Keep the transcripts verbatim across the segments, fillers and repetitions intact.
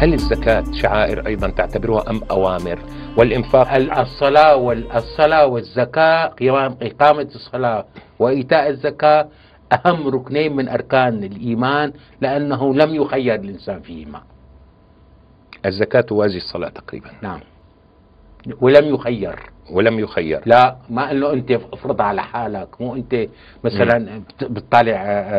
هل الزكاة شعائر أيضا تعتبرها أم أوامر؟ والإنفاق الصلاة والصلاة والزكاة، قيام إقامة الصلاة وإيتاء الزكاة أهم ركنين من أركان الإيمان، لأنه لم يخير الإنسان فيهما. الزكاة توازي الصلاة تقريبا. نعم، ولم يخير. ولم يخير. لا، ما انه انت افرض على حالك، مو انت مثلا بتطالع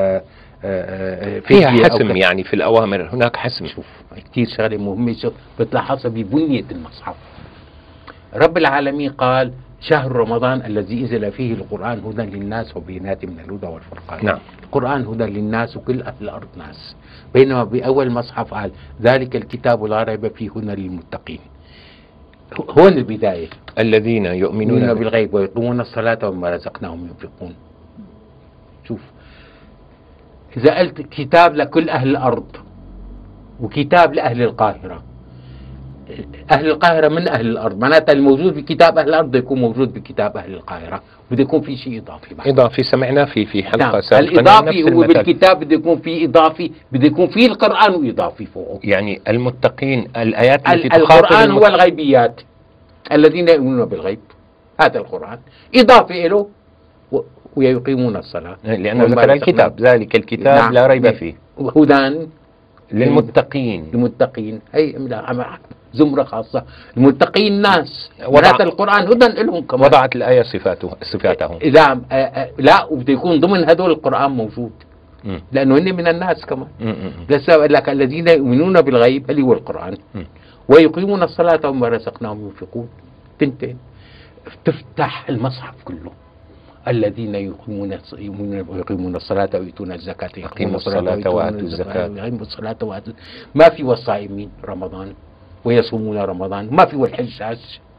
فيها حسم، يعني في الأوامر هناك حسم. شوف كثير شغله مهمه، شوف بتلاحظها ببنية المصحف. رب العالمين قال شهر رمضان الذي انزل فيه القرآن هدى للناس وبينات من الهدى والفرقان. نعم. القرآن هدى للناس وكل أهل الأرض ناس، بينما بأول مصحف قال ذلك الكتاب لا ريب فيه هدى للمتقين. هون البداية. الذين يؤمنون بالغيب ويقيمون الصلاة ومما رزقناهم ينفقون. شوف، إذا قلت كتاب لكل أهل الأرض وكتاب لأهل القاهرة، أهل القاهرة من أهل الأرض، معناتها الموجود بكتاب أهل الأرض يكون موجود بكتاب أهل القاهرة، بده يكون في شيء إضافي معه. إضافي سمعناه في في حلقة نعم. سابقة. الإضافي هو بالكتاب بده يكون في إضافي، بده يكون في القرآن وإضافي فوقه. يعني المتقين الآيات التي تخاطب القرآن هو الغيبيات، الذين يؤمنون بالغيب، هذا القرآن إضافي له ويقيمون الصلاة، لأنه ذكر الكتاب ذلك الكتاب. نعم. لا ريب فيه هدى للمتقين. المتقين هي زمرة خاصة، المتقين ناس، وضعت القرآن هدى لهم كمان. وضعت الآية صفاته صفاتهم. لا لا، وبده يكون ضمن هذول القرآن موجود، م. لأنه هن من الناس كمان. بس لك الذين يؤمنون بالغيب اللي هو القرآن، م. ويقيمون الصلاة ومما رزقناهم ينفقون. تنتين تفتح المصحف كله، الذين يقيمون يقيمون الصلاة ويؤتون الزكاة، يقيمون الصلاة ويؤتون الزكاة، يقيمون الصلاة ويؤتون. ما في والصائمين رمضان ويصومون رمضان، ما في والحجاج.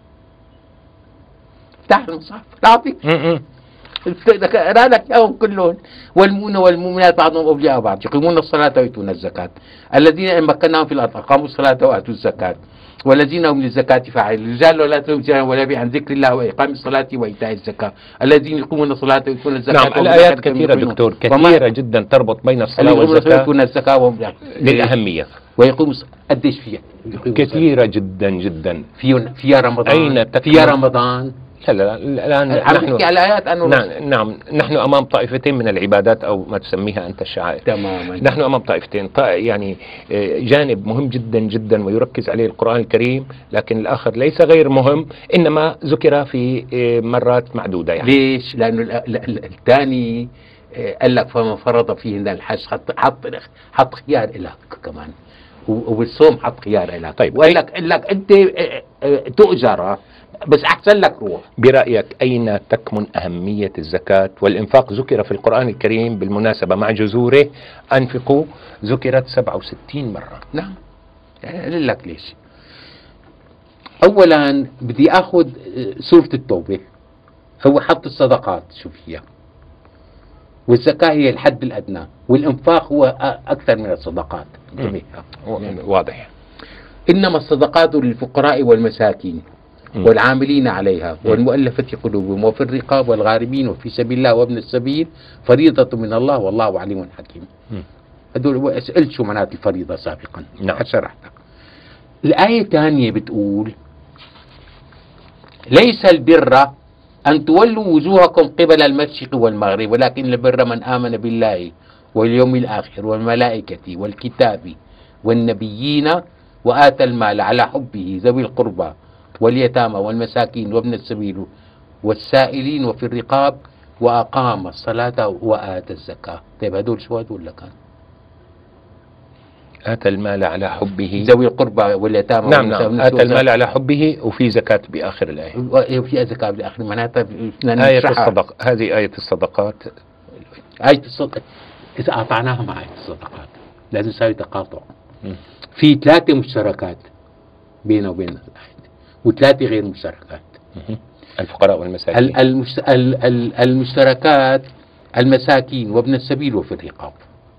افتح المصحف تعطيك اقرا لك اياهم كلهم. والمؤمنون والمؤمنات بعضهم اولياء بعض، يقيمون الصلاة ويؤتون الزكاة، الذين ان مكناهم في الارض اقاموا الصلاة واتوا الزكاة، والذين هم للزكاة فاعلون، الرجال ولا تلههم تجارة ولا بيع عن ذكر الله وإقام الصلاة وإيتاء الزكاة، الذين يقومون الصلاة ويؤتون الزكاة. نعم، الآيات كثيرة دكتور، كثيرة جدا تربط بين الصلاة والزكاة الزكاة للأهمية. ويقوم قديش فيها؟ كثيرة جدا جدا. في فيها رمضان. أين فيها رمضان. لا لا الآن نحن على آيات أنه نعم, نعم نحن أمام طائفتين من العبادات أو ما تسميها أنت الشعائر. تماما. نحن أمام طائفتين، يعني جانب مهم جدا جدا ويركز عليه القرآن الكريم، لكن الآخر ليس غير مهم، إنما ذكر في مرات معدودة. يعني ليش؟ لأنه الثاني قال لك فمن فرض فيهن الحج، حط حط حط خيار لك كمان، وبالصوم حط خيار لك. طيب، وقال لك قال لك أنت تؤجر بس أحسن لك روح. برأيك أين تكمن أهمية الزكاة والإنفاق؟ ذكر في القرآن الكريم بالمناسبة مع جذوره أنفقوا ذكرت سبعة وستين مرة. نعم، أقول لك ليش. أولا بدي أخذ سورة التوبة، هو حط الصدقات شو فيها، والزكاة هي الحد الأدنى، والإنفاق هو أكثر من الصدقات. واضح. إنما الصدقات للفقراء والمساكين والعاملين عليها والمؤلفة قلوبهم وفي الرقاب والغارمين وفي سبيل الله وابن السبيل فريضة من الله والله عليم حكيم. هدول سألت شو معنات الفريضة سابقا. نعم. شرحتها. الآية الثانية بتقول ليس البر أن تولوا وجوهكم قبل المشرق والمغرب ولكن البر من آمن بالله واليوم الآخر والملائكة والكتاب والنبيين وآتى المال على حبه ذوي القربى واليتامى والمساكين وابن السبيل والسائلين وفي الرقاب وأقام الصلاة وآتى الزكاة. طيب هدول شو هدول لكان؟ آتى المال على حبه ذوي القربى واليتامى. نعم نعم، آتى المال على حبه وفي زكاة بآخر الآية. وفي زكاة بآخر معناتها آية الصدق. هذه آية الصدقات. آية الصدقات إذا أعطعناها مع آية الصدقات لازم يساوي تقاطع. في ثلاثة مشتركات بينه وبين الآية وثلاثة غير مشتركات. الفقراء والمساكين. المشتركات المساكين وابن السبيل وفي الرقاب،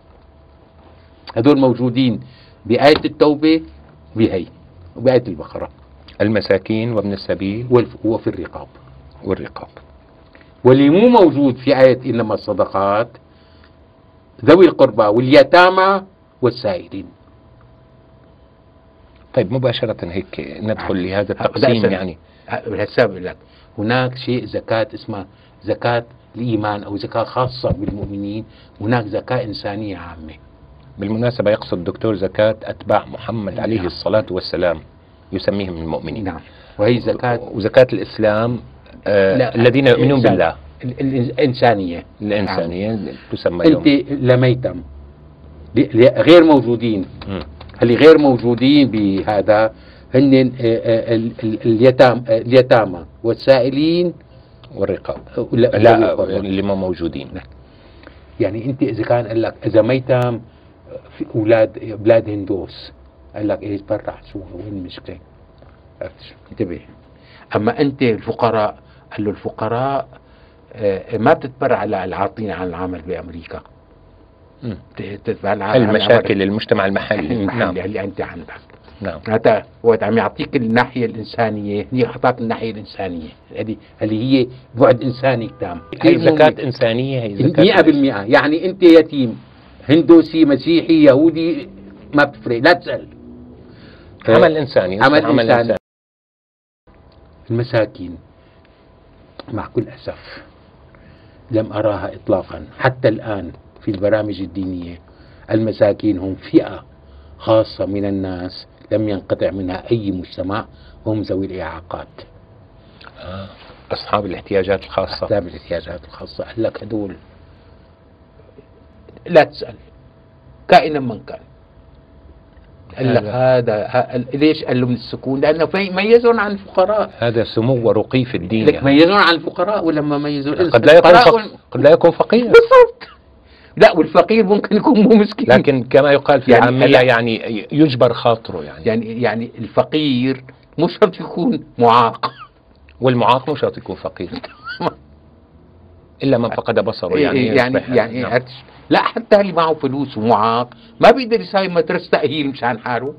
هذول موجودين بآية التوبة بهي وبآية البقرة. المساكين وابن السبيل وفي الرقاب. والرقاب. واللي مو موجود في آية إنما الصدقات ذوي القربى واليتامى والسائلين. طيب مباشرة هيك ندخل لهذا التقسيم يعني. هسه بقول لك هناك شيء زكاة اسمها زكاة الإيمان أو زكاة خاصة بالمؤمنين، هناك زكاة إنسانية عامة. بالمناسبة يقصد الدكتور زكاة أتباع محمد عليه نعم. الصلاة والسلام، يسميهم المؤمنين. نعم. وهي زكاة وزكاة الإسلام آه الذين يؤمنون بالله. الإنسانية الإنسانية نعم. تسمى أنت لميتم غير موجودين، م. اللي غير موجودين بهذا هن اليتام اليتامى والسائلين والرقاب. لا, لا اللي ما موجودين. يعني انت اذا كان قال لك اذا ميتم في اولاد بلاد هندوس قال لك ايه برع شو وين المشكله؟ انتبه. اما انت الفقراء قال له الفقراء ما بتتبرع للعاطين عن العمل بامريكا، تتبرع المشاكل المجتمع المحلي نعم اللي انت عندك. نعم. هذا وقت عم يعطيك الناحيه الانسانيه، هي اعطاك الناحيه الانسانيه اللي اللي هي بعد انساني تام. هي زكاه انسانيه، هي زكاه مئة بالمئة. يعني انت يتيم هندوسي مسيحي يهودي ما بتفرق، لا تسال. عمل انساني، عمل, عمل انساني. إنساني. المساكين مع كل اسف لم اراها اطلاقا حتى الان في البرامج الدينيه. المساكين هم فئه خاصه من الناس لم ينقطع منها أي مجتمع، هم ذوي الإعاقات. آه. أصحاب الاحتياجات الخاصة. أصحاب الاحتياجات الخاصة قال لك هدول لا تسأل كائنا من كان. قال لك هذا ليش؟ قال له من السكون، لأنه ميزون عن الفقراء. هذا سمو ورقي في الدين. لك ميزون عن الفقراء ولما ميزون قد لا يكون فق... قد لا يكون فقير. بالضبط. لا والفقير ممكن يكون مو مسكين، لكن كما يقال في العامية يعني, يعني يجبر خاطره يعني. يعني يعني الفقير مش شرط يكون معاق، والمعاق مش شرط يكون فقير إلا من فقد بصره يعني. يعني يعني نعم. لا حتى اللي معه فلوس ومعاق ما بيقدر يساوي مدرسة تأهيل مشان حاله،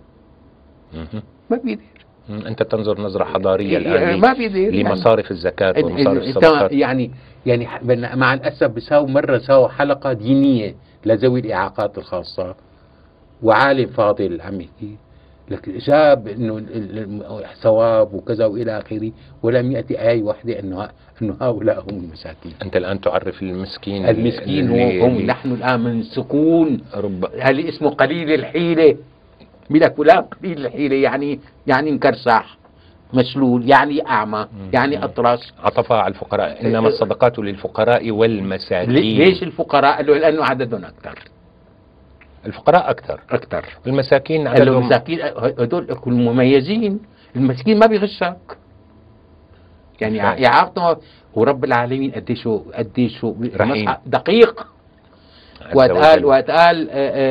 ما بيقدر. أنت تنظر نظرة حضارية الآن ما بيقدر لمصارف الزكاة ومصارف الصدقات. يعني يعني مع الأسف بيساوي مرة ساووا حلقة دينية لذوي الإعاقات الخاصة، وعالم فاضل عم يحكي لك جاب انه ثواب وكذا والى اخره، ولم ياتي ايه واحده انه انه هؤلاء هم المساكين. انت الان تعرف المسكين. المسكين هو هم نحن الان من السكون. رب هل اسمه قليل الحيله؟ بلك ولا قليل الحيله يعني يعني مكرسح مشلول، يعني اعمى، يعني اطرش. عطفها على الفقراء، انما الصدقات للفقراء والمساكين. ليش الفقراء؟ قالوا لانه عددهم اكثر. الفقراء أكثر أكثر المساكين عددهم. المساكين هدول مميزين. المسكين ما بيغشك يعني إعاقته ورب العالمين قديش قديش دقيق. وقال وقال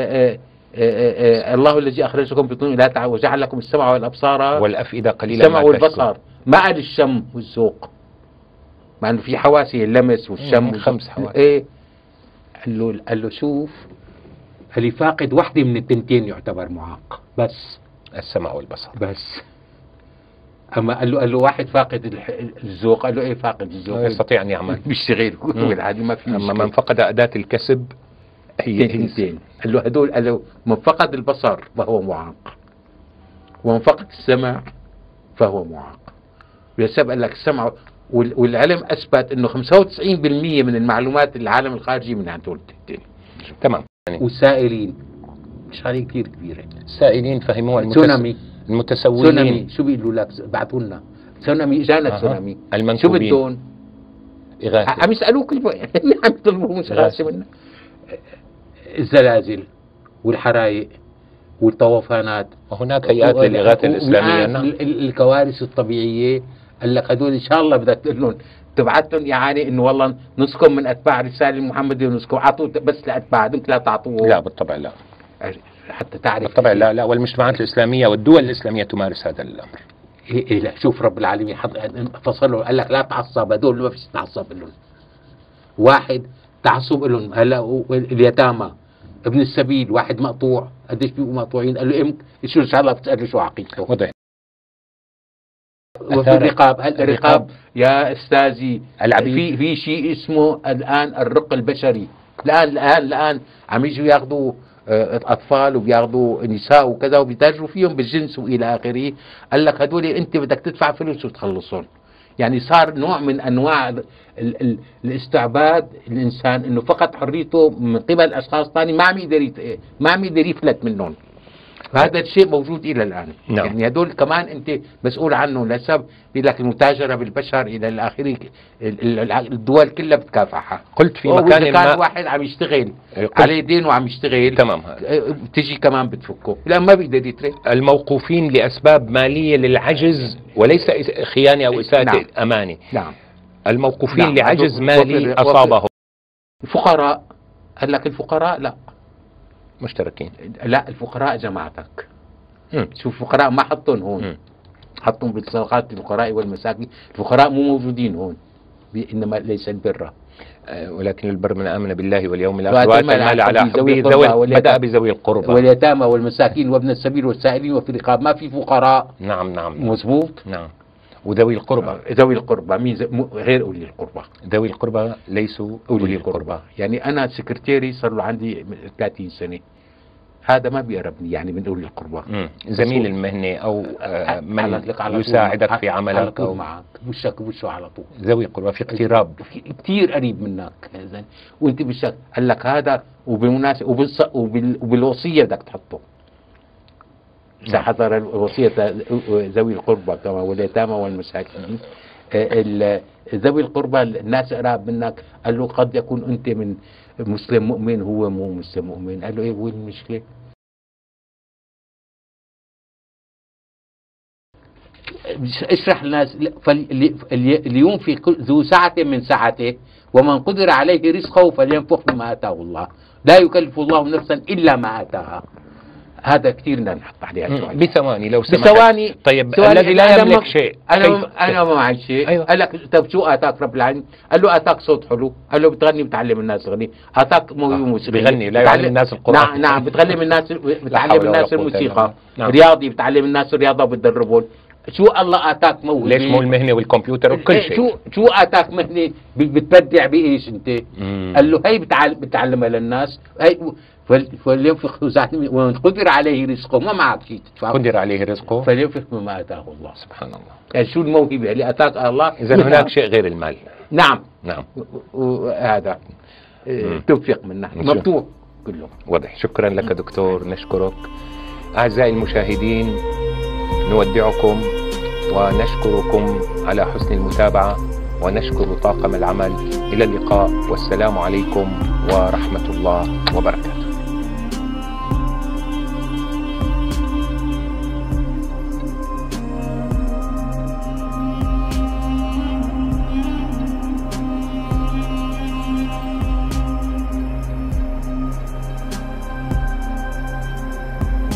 الله الذي أخرجكم بطون لا تعوا وجعل لكم السمع والأبصار والأفئدة قليلا السمع والبصر، ما قال الشم والذوق، مع إنه في حواس اللمس والشم خمس حواس. إيه قال له قال له شوف اللي فاقد واحدة من التنتين يعتبر معاق، بس السمع والبصر بس. أما قال له قال له واحد فاقد الذوق، قال له إيه فاقد الذوق؟ لا يستطيع أن يعمل بيشتغل والعادي ما في. أما من فقد أداة الكسب هي تنتين. قال له هدول قال له من فقد البصر فهو معاق، ومن فقد السمع فهو معاق. بسبب قال لك السمع والعلم أثبت إنه خمسة وتسعين بالمئة من المعلومات العالم الخارجي من هدول التنتين. تمام. والسائلين مش عليه كثير كبيرة. السائلين فهموها المتس... تسونامي المتسولين. تسونامي شو بيقولوا لك؟ بعثوا لنا تسونامي، اجانا تسونامي. شو بدهم؟ إغاثة. عم يسألوك عم يطلبوا مش إغاثة منا. الزلازل والحرائق والطوفانات، وهناك هيئات للإغاثة الإسلامية. نعم. الكوارث الطبيعية قال لك هدول إن شاء الله بدك تقول لهم تبعت لهم يعني انه والله نسكن من اتباع الرساله المحمديه ونسكن، اعطوا بس لاتباع، دمت لا تعطوه. لا بالطبع لا، حتى تعرف بالطبع لا لا والمجتمعات الاسلاميه والدول الاسلاميه تمارس هذا الامر. إيه إيه لا شوف رب العالمين فصلوا قال لك لا تعصب، هدول ما فيش تعصب لهم. واحد تعصب لهم هلا اليتامى ابن السبيل واحد مقطوع، قديش بيبقوا مقطوعين؟ قال له امك شو ان شاء الله بتساله شو عقيدته. وضح. وفي الرقاب، الرقاب يا استاذي في في شيء اسمه الان الرق البشري، الآن الآن الآن عم يجوا ياخذوا اطفال وبياخذوا نساء وكذا وبيتاجروا فيهم بالجنس والى اخره. قال لك هدول انت بدك تدفع فلوس وتخلصهم. يعني صار نوع من انواع ال ال الاستعباد الانسان، انه فقط حريته من قبل اشخاص ثاني ما عم يقدر ما عم يقدر يفلت منهم. فهذا الشيء موجود الى الان. نعم. يعني هدول كمان انت مسؤول عنه لسبب بيقول لك المتاجره بالبشر الى الاخره. الدول كلها بتكافحها. قلت في مكان كان ما واحد عم يشتغل عليه دين وعم يشتغل تمام، بتجي كمان بتفكه، لا ما بيقدر يترك. الموقوفين لاسباب ماليه للعجز وليس خيانه او اساءه نعم. امانه. نعم. الموقوفين نعم. لعجز مالي اصابهم. الفقراء قال لك الفقراء لا مشتركين. لا الفقراء جماعتك. م. شوف الفقراء ما حطهم هون. م. حطهم بالصدقات الفقراء والمساكين. الفقراء مو موجودين هون، انما ليس البر. أه ولكن البر من آمن بالله واليوم الآخر وآتى المال على حبه ذوي، بدأ بذوي القربى واليتامى والمساكين وابن السبيل والسائلين وفي الرقاب. ما في فقراء. نعم نعم مظبوط. نعم. وذوي القربى. ذوي القربى مين غير أولي القربى. ذوي القربى ليسوا أولي القربى. يعني أنا سكرتيري صار له عندي ثلاثين سنة، هذا ما بيقربني يعني من أولي القربى. زميل المهنة أو آه من يساعدك في عملك على طول معك وشك وشه على طول. ذوي القربى في اقتراب كثير قريب منك وانت بالشك. قال لك هذا وبالمناسبة وبال وبالوصية بدك تحطه. إذا حضر الوصية ذوي القربى كما واليتامى والمساكين. ذوي القربى الناس قراب منك. قال له قد يكون انت من مسلم مؤمن هو مو مسلم مؤمن. قال له ايه وين المشكلة؟ اشرح للناس. فلينفق ذو سعة من سعته ومن قدر عليه رزقه فلينفق بما اتاه الله، لا يكلف الله نفسا الا ما اتاها. هذا كثير بدنا نحط عليها شوي. بثواني لو سمحت. بثواني. طيب الذي لا يملك شيء انا انا ما معي شيء. أيوة. قال لك طيب شو اتاك رب العالمين؟ قال له اتاك صوت حلو. قال له بتغني بتعلم الناس تغني. اتاك موسيقى بغني لا يعلم الناس القرآن. نعم نعم بتعلم الناس بتعلم الناس الموسيقى. نعم. رياضي بتعلم الناس الرياضه وبتدربهم. شو الله اتاك موهبه؟ ليش مو المهنه والكمبيوتر وكل شيء؟ شو شو اتاك مهنه بتبدع بايش انت؟ مم. قال له هي بتعلم بتعلمها للناس. هي فلينفق ومن قدر عليه رزقه. ما معك شيء تدفع. قدر عليه رزقه فلينفق بما اتاه الله. سبحان الله. يعني شو الموهبه اللي اتاك الله؟ اذا هناك شيء غير المال. نعم نعم. وهذا تنفق منه مفتوح كله. واضح. شكرا لك دكتور، نشكرك. اعزائي المشاهدين نودعكم ونشكركم على حسن المتابعة ونشكر طاقم العمل. إلى اللقاء والسلام عليكم ورحمة الله وبركاته.